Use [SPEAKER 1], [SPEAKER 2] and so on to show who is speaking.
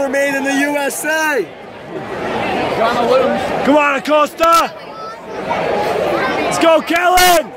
[SPEAKER 1] were made in the USA.
[SPEAKER 2] Come on, Acosta! Let's go, Kellyn!